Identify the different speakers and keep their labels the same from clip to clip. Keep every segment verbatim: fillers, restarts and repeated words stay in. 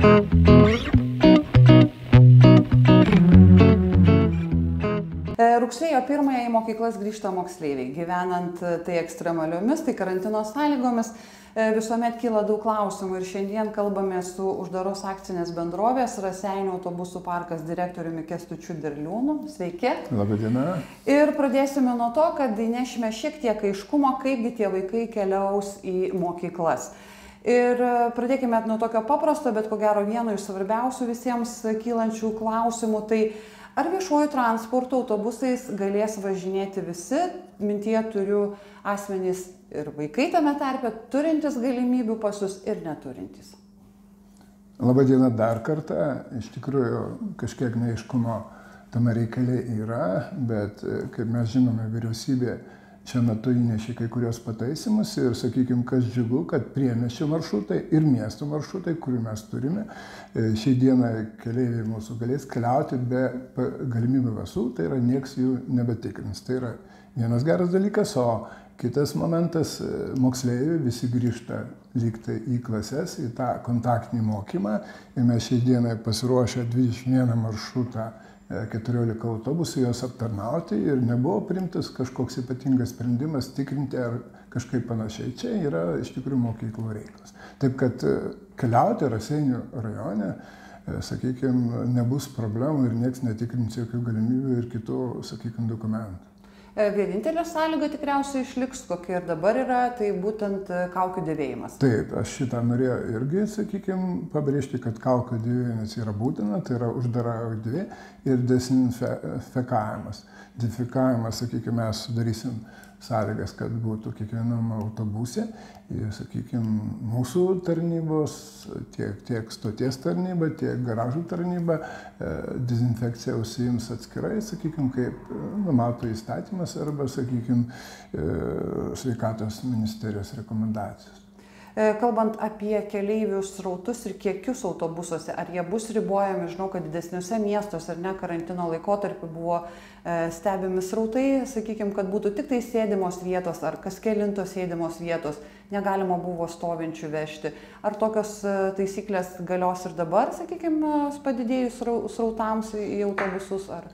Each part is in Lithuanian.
Speaker 1: Rugsėjo pirmąją į mokyklas grįžta moksleiviai. Gyvenant tai ekstremaliomis, tai karantino sąlygomis, visuomet kyla daug klausimų ir šiandien kalbame su uždaros akcinės bendrovės Raseinių autobusų parkas direktoriumi Kęstučiu Dirliūnu. Sveiki.
Speaker 2: Labą dieną.
Speaker 1: Ir pradėsime nuo to, kad įnešime šiek tiek aiškumo, kaipgi tie vaikai keliaus į mokyklas. Ir pradėkime nuo tokio paprasto, bet ko gero vieno iš svarbiausių visiems kylančių klausimų. Tai ar viešuoju transportu autobusais galės važinėti visi, mintyje turiu asmenys ir vaikai tame tarpe, turintys galimybių pasus ir neturintys?
Speaker 2: Labą dieną dar kartą. Iš tikrųjų, kažkiek neaiškumo tame reikale yra, bet kaip mes žinome, vyriausybė šiuo metu įnešė kai kurios pataisymus ir, sakykime, kas džiugu, kad priemiesčio maršrutai ir miesto maršrutai, kurių mes turime, šiai dieną keleiviai mūsų galės keliauti be galimybių pasų, tai yra nieks jų nebetikrins. Tai yra vienas geras dalykas, o kitas momentas, moksleiviai visi grįžta lygtai į klases, į tą kontaktinį mokymą ir mes šiai dieną pasiruošę dvidešimt vieną maršrutą, keturiolika autobusų juos aptarnauti ir nebuvo priimtas kažkoks ypatingas sprendimas tikrinti ar kažkaip panašiai. Čia yra iš tikrųjų mokyklų reikalas. Taip kad keliauti Raseinių rajone, sakykime, nebus problemų ir nieks netikrins jokių galimybių ir kitų, sakykime, dokumentų.
Speaker 1: Vienintelė sąlyga tikriausiai išliks, kokia ir dabar yra, tai būtent kaukių dėvėjimas.
Speaker 2: Taip, aš šitą norėjau irgi, sakykime, pabrėžti, kad kaukių dėvėjimas yra būtina, tai yra uždara erdvė ir dezinfekavimas. Dezinfekavimas, sakykime, mes sudarysim sąlygas, kad būtų kiekvienam autobuse ir, sakykime, mūsų tarnybos, tiek, tiek stoties tarnyba, tiek garažų tarnyba dezinfekcija užsiims atskirai, sakykime, kaip numato įstatymas arba, sakykime, sveikatos ministerijos rekomendacijos.
Speaker 1: Kalbant apie keleivių srautus ir kiekius autobusuose, ar jie bus ribojami? Žinau, kad didesniuose miestuose ar ne karantino laikotarpiu buvo stebimi srautai, sakykime, kad būtų tik tai sėdimos vietos ar kas kelintos sėdimos vietos, negalima buvo stovinčių vežti. Ar tokios taisyklės galios ir dabar, sakykime, padidėjus srautams į autobusus? Ar...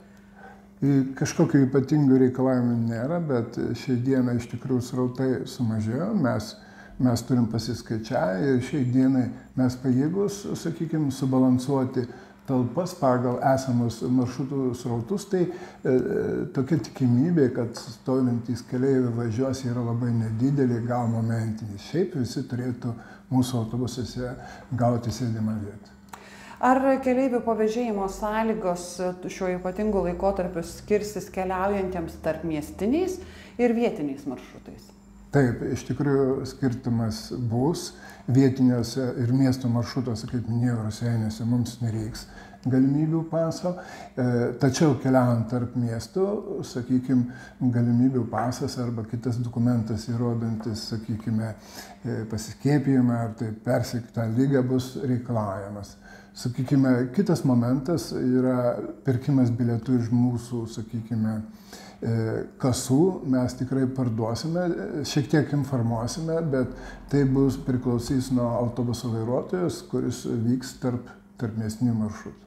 Speaker 2: Kažkokių ypatingų reikalavimų nėra, bet šiai dieną iš tikrųjų srautai sumažėjo. Mes Mes turim pasiskaičiavę ir šiai dienai mes pajėgus, sakykime, subalansuoti talpas pagal esamus maršrutų srautus, tai e, tokia tikimybė, kad stovintys keleiviai važiuos yra labai nedidelė, gal momentinis. Šiaip visi turėtų mūsų autobusuose gauti sėdimą vietą.
Speaker 1: Ar keleivių pavėžėjimo sąlygos šiuo ypatingu laikotarpiu skirsis keliaujantiems tarp miestiniais ir vietiniais maršrutais?
Speaker 2: Taip, iš tikrųjų skirtumas bus. Vietiniuose ir miesto maršrutuose, kaip minėjau, Raseiniuose mums nereiks galimybių paso. Tačiau keliaujant tarp miestų, sakykime, galimybių pasas arba kitas dokumentas įrodantis, sakykime, pasiskiepijimą ar tai persirgtą ligą bus reikalaujamas. Sakykime, kitas momentas yra pirkimas bilietų iš mūsų, sakykime, kasų. Mes tikrai parduosime, šiek tiek informuosime, bet tai bus priklausys nuo autobuso vairuotojos, kuris vyks tarp, tarp miestinių maršrutų.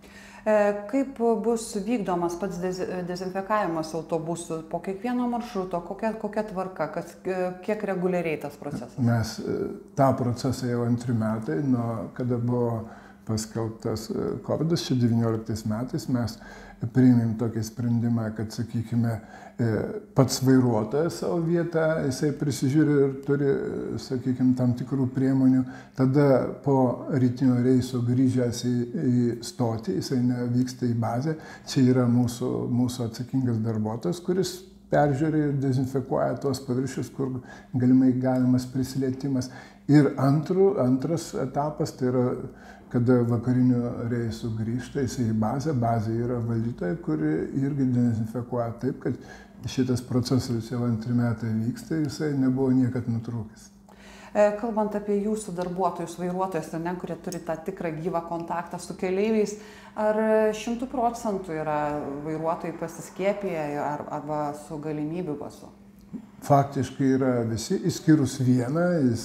Speaker 1: Kaip bus vykdomas pats dezinfekavimas autobusų po kiekvieno maršruto, kokia, kokia tvarka, kas, kiek reguliariai tas procesas?
Speaker 2: Mes tą procesą jau antri metai, nuo kada buvo paskelbtas kovidas, čia devynioliktais metais mes priėmėm tokį sprendimą, kad, sakykime, pats vairuotojas savo vietą, jisai prisižiūri ir turi, sakykime, tam tikrų priemonių. Tada po rytinio reiso grįžęs į, į stotį, jisai nevyksta į bazę. Čia yra mūsų, mūsų atsakingas darbuotojas, kuris peržiūri ir dezinfekuoja tuos paviršius, kur galimai galimas prisilietimas. Ir antru, antras etapas, tai yra, kada vakarinių reisų grįžta, jisai į bazę, bazė yra valdytoja, kuri irgi dezinfekuoja taip, kad šitas procesas jau antri metai vyksta, jisai nebuvo niekad nutrūkęs.
Speaker 1: Kalbant apie jūsų darbuotojus, vairuotojus, ne, kurie turi tą tikrą gyvą kontaktą su keleiviais, ar šimtų procentų yra vairuotojai pasiskiepiję ar, arba su galimybių pasu?
Speaker 2: Faktiškai yra visi, išskyrus vieną, jis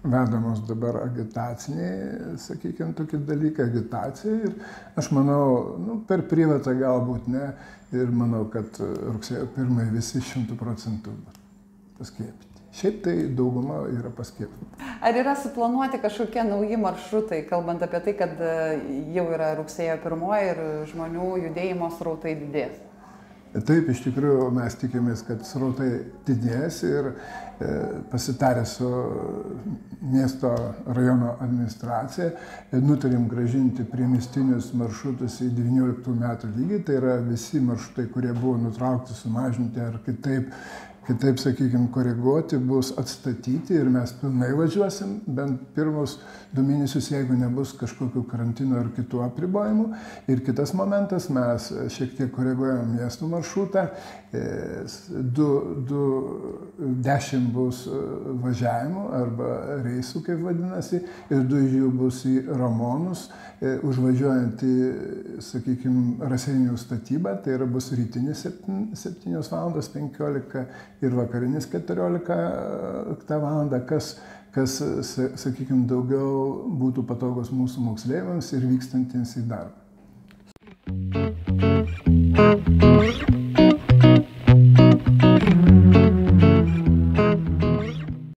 Speaker 2: vedamos dabar agitaciniai, sakykime, tokie dalykai, agitacija. Ir aš manau, nu, per privatą galbūt ne. Ir manau, kad rugsėjo pirmąją visi šimtų procentų paskiepyti. Šiaip tai dauguma yra paskiepyti.
Speaker 1: Ar yra suplanuoti kažkokie nauji maršrutai, kalbant apie tai, kad jau yra rugsėjo pirmoji ir žmonių judėjimo srautai didės?
Speaker 2: Taip, iš tikrųjų mes tikimės, kad srautai didės ir e, pasitarę su miesto rajono administracija e, nutarėm grąžinti priemiestinius maršrutus į devynioliktų metų lygį. Tai yra visi maršrutai, kurie buvo nutraukti, sumažinti ar kitaip, kitaip sakykime, koreguoti, bus atstatyti ir mes pilnai važiuosim bent pirmus du mėnesius, jeigu nebus kažkokių karantino ar kitų apribojimų. Ir kitas momentas, mes šiek tiek koreguojam miestų maršrutą, du, du, dešimt bus važiavimų arba reisų, kaip vadinasi, ir du iš jų bus į Ramonus, užvažiuojant į, sakykime, Raseinių statybą, tai yra bus rytinis septynios valandos penkiolika ir vakarinis keturiolika valandą, kas, kas, sakykime, daugiau būtų patogus mūsų moksleiviams ir vykstantiems į darbą.